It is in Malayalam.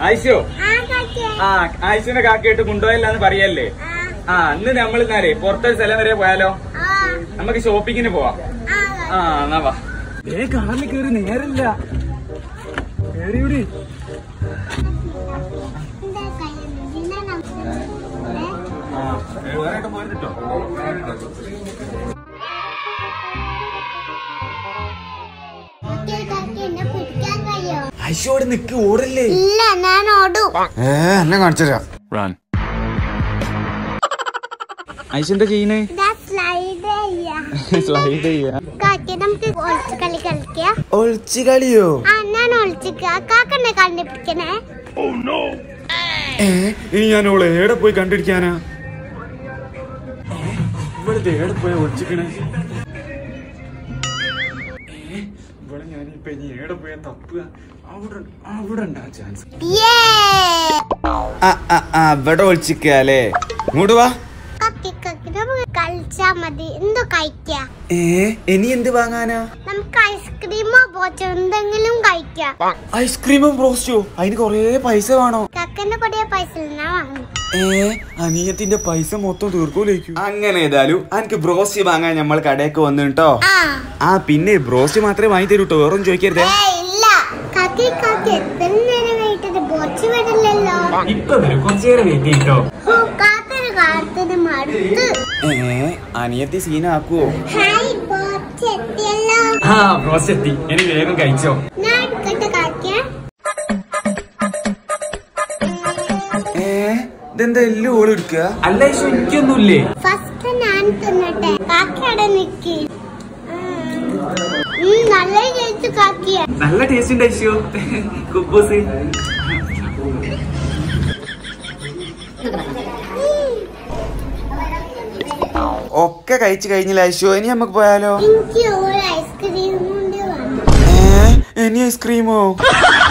ആയിഷോ ആയിഷുവിനെ കാക്കയിട്ട് കൊണ്ടുപോയില്ലാന്ന് പറയല്ലേ. ഇന്ന് നമ്മളിന്നാലേ പുറത്തൊരു സ്ഥലം വരെ പോയാലോ? നമുക്ക് ഷോപ്പിങ്ങിന് പോവാം. എന്നാ വാ. കാറിൽ കയറി നേരില്ല. കേറിയൂടി. വേറെ പോയിട്ടോ. ഐശോടെ നിക്ക്, ഓടല്ലേ? ഇല്ല, ഞാൻ ഓടും. എന്നെ കാണിച്ചുതരാം. ഐശ എന്താ ചെയ്യുന്നേ? സ്ലൈഡ് ചെയ്യാ. ഒളിച്ചു കളിയോ? ഞാൻ ഒളിച്ചിക്കാക്കന്നെ കണ്ടുപിടിക്കണേ. ഇനി ഞാൻ ഓളെ എവിടെ പോയി കണ്ടിരിക്കാനാ? ഇവിടുത്തെ എവിടെ പോയാ ഒളിച്ചിക്കണേ? ഇവിടെ ഞാനിപ്പ ഇനി എവിടെ പോയാ തപ്പുക? അവിടെ ഉണ്ടാ ചാൻസ്. ഇവിടെ ഒളിച്ചിക്കല്ലേ? ഇങ്ങോട്ട് വാ. കളിച്ചാ മതി. എന്തോ കഴിക്കാ? ഇനി എന്ത് വാങ്ങാനാ? നമുക്ക് ഐസ്ക്രീമോ ബ്രോസ്റ്റോ എന്തെങ്കിലും കഴിക്കാം. ഐസ്ക്രീമോ ബ്രോസ്റ്റോ? അതിന് കൊറേ പൈസ വേണോ? കക്കന്റെ കൊടിയ പൈസ അനിയത്തിന്റെ പൈസ മൊത്തം തീർക്കൂലേക്കും. അങ്ങനെ ഏതായാലും എനിക്ക് ബ്രോസ്റ്റ് വാങ്ങാൻ നമ്മൾ കടയൊക്കെ വന്നു കേട്ടോ. പിന്നെ ബ്രോസ്റ്റ് മാത്രമേ വാങ്ങി തരൂട്ടോ, വേറൊന്നും ചോദിക്കരുതേ. ഇപ്പൊ വരും, കുറച്ചേരം വെയിറ്റ് ചെയ്തോ. അനിയത്തി സീനാക്കുവോ? ബ്രോസ്റ്റ് എത്തി, ഇനി വേഗം കഴിച്ചോ. ഇതെന്താ എല്ലാം ഓള് എടുക്കുക? അല്ല എനിക്കൊന്നുമില്ലേ? ഫസ്റ്റ് ഞാൻ തിന്നട്ടെ. കാക്കയുടെ നിക്ക്. നല്ല ടേസ്റ്റ് കാക്കിയ. നല്ല ടേസ്റ്റ് ഉണ്ട് ഐശോ. കുബൂസ് ഒക്കെ കഴിച്ചു കഴിഞ്ഞില്ല ഐശോ. ഇനി നമുക്ക് പോയാലോ? ഐസ്ക്രീം. ഇനി ഐസ്ക്രീമോ?